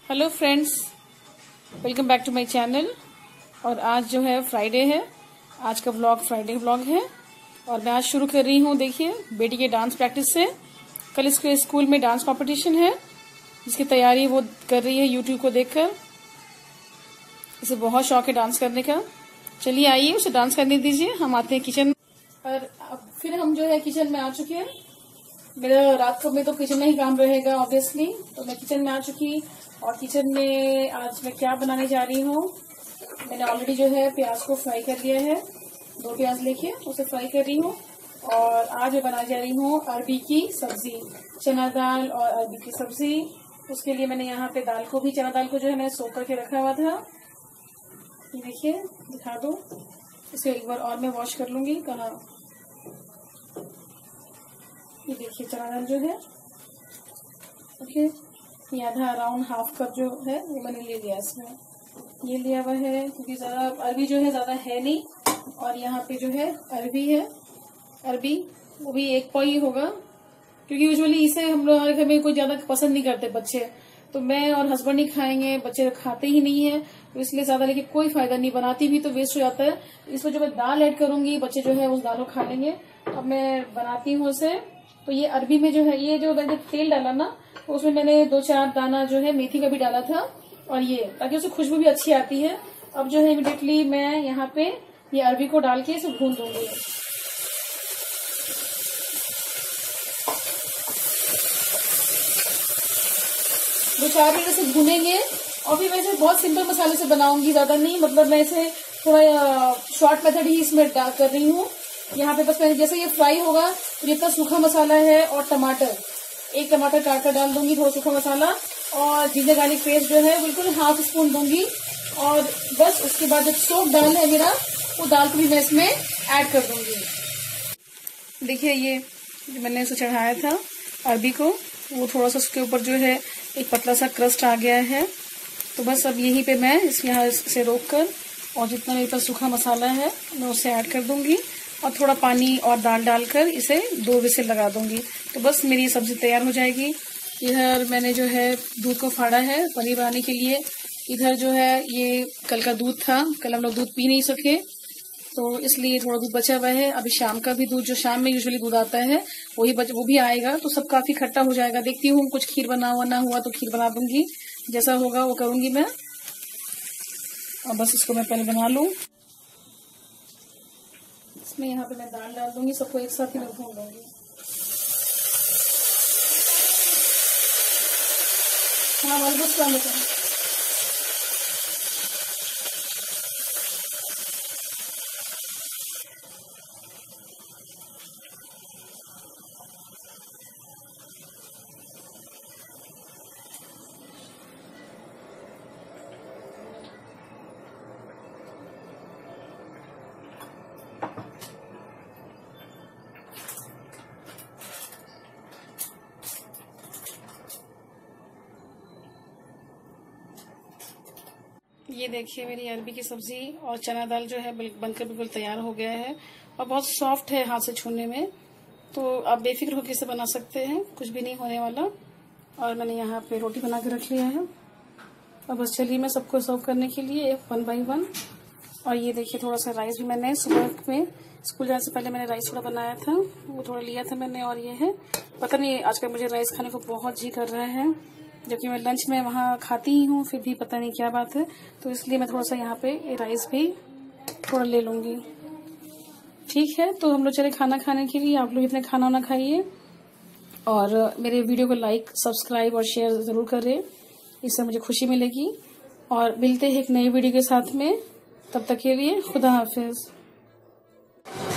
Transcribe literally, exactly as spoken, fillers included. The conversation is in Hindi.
Hello friends, welcome back to my channel. और आज जो है फ्राइडे है, आज का व्लॉग फ्राइडे व्लॉग है और मैं आज शुरू कर रही हूँ। देखिए, बेटी के डांस प्रैक्टिस से। कल इसके स्कूल में डांस कंपटीशन है जिसकी तैयारी वो कर रही है यूट्यूब को देखकर। इसे बहुत शौक है डांस करने का। चलिए आइए उसे डांस करने दीजिए, हम आते हैं किचन। और अब फिर हम जो है किचन में आ चुके हैं। मेरा रात को में तो किचन में ही काम रहेगा ऑब्वियसली, तो मैं किचन में आ चुकी। और किचन में आज मैं क्या बनाने जा रही हूँ, मैंने ऑलरेडी जो है प्याज को फ्राई कर लिया है। दो प्याज लेके उसे फ्राई कर रही हूँ। और आज मैं बनाने जा रही हूँ अरबी की सब्जी, चना दाल और अरबी की सब्जी। उसके लिए मैंने यहाँ पे दाल को भी, चना दाल को जो है मैं सोख करके रखा हुआ था। ये देखिए, दिखा दो। इसे एक बार और मैं वॉश कर लूंगी। कहाँ, ये देखिए चना दाल जो है, ओके, ये आधा अराउंड हाफ कप जो है वो मैंने ले लिया। इसमें ये लिया हुआ है क्योंकि ज्यादा अरबी जो है ज्यादा है नहीं। और यहाँ पे जो है अरबी है, अरबी वो भी एक पाव ही होगा क्योंकि यूजुअली इसे हम लोग घर में कोई ज्यादा पसंद नहीं करते बच्चे, तो मैं और हस्बैंड ही खाएंगे, बच्चे खाते ही नहीं है, तो इसलिए ज्यादा लेके कोई फायदा नहीं। बनाती भी तो वेस्ट हो जाता है। इसमें जो मैं दाल ऐड करूंगी, बच्चे जो है उस दाल को खा लेंगे। अब मैं बनाती हूँ उसे। तो ये अरबी में जो है, ये जो मैंने तेल डाला ना, तो उसमें मैंने दो चार दाना जो है मेथी का भी डाला था, और ये ताकि उससे खुशबू भी अच्छी आती है। अब जो है इमिडिएटली मैं यहाँ पे ये अरबी को डाल के इसे भून दूंगी। दो चार मिनट से भूनेंगे। और फिर वैसे बहुत सिंपल मसाले से बनाऊंगी, ज्यादा नहीं, मतलब मैं इसे थोड़ा शॉर्ट मेथड ही इसमें डाल कर रही हूँ। यहाँ पे बस मैंने जैसे ये फ्राई होगा तो जितना सूखा मसाला है और टमाटर, एक टमाटर काट कर डाल दूंगी, थोड़ा सूखा मसाला, और जिंजर गार्लिक पेस्ट जो है बिल्कुल हाफ स्पून दूंगी। और बस उसके बाद जो सोप दाल है मेरा, वो दाल को भी मैं इसमें ऐड कर दूंगी। देखिए, ये जो मैंने इसे चढ़ाया था अरबी को, वो थोड़ा सा उसके ऊपर जो है एक पतला सा क्रस्ट आ गया है। तो बस अब यहीं पे मैं इस यहाँ से रोक कर और जितना मेरे पास सूखा मसाला है मैं उसे ऐड कर दूंगी और थोड़ा पानी और दाल डालकर इसे दो विसिल लगा दूंगी। तो बस मेरी सब्जी तैयार हो जाएगी। इधर मैंने जो है दूध को फाड़ा है पनीर बनाने के लिए। इधर जो है ये कल का दूध था, कल हम लोग दूध पी नहीं सके तो इसलिए थोड़ा दूध बचा हुआ है। अभी शाम का भी दूध, जो शाम में यूजुअली दूध आता है वही बच वो भी आएगा, तो सब काफी खट्टा हो जाएगा। देखती हूँ कुछ खीर बना हुआ ना हुआ तो खीर बना दूंगी, जैसा होगा वो करूंगी मैं। और बस इसको मैं पहले बना लूं। इसमें यहाँ पे मैं दाल डाल दूंगी, सबको एक साथ ही मैं भून लूंगी। हाँ, ऑलमोस्ट काम होता है। ये देखिए, मेरी अरबी की सब्जी और चना दाल जो है बनकर बिल्कुल तैयार हो गया है और बहुत सॉफ्ट है हाथ से छूने में, तो आप बेफिक्र होकर इसे बना सकते हैं, कुछ भी नहीं होने वाला। और मैंने यहाँ पे रोटी बना के रख लिया है। और बस चलिए मैं सबको सर्व करने के लिए वन बाई वन। और ये देखिए, थोड़ा सा राइस भी मैंने सुबह में स्कूल जाने से पहले मैंने राइस थोड़ा बनाया था, वो थोड़ा लिया था मैंने। और ये है, पता नहीं आजकल मुझे राइस खाने को बहुत जी कर रहा है, जबकि मैं लंच में वहाँ खाती ही हूँ, फिर भी पता नहीं क्या बात है, तो इसलिए मैं थोड़ा सा यहाँ पे राइस भी थोड़ा ले लूंगी। ठीक है, तो हम लोग चले खाना खाने के लिए। आप लोग इतने खाना वाना खाइए और मेरे वीडियो को लाइक, सब्सक्राइब और शेयर जरूर करें, इससे मुझे खुशी मिलेगी। और मिलते हैं एक नई वीडियो के साथ में, तब तक के लिए खुदा हाफिज।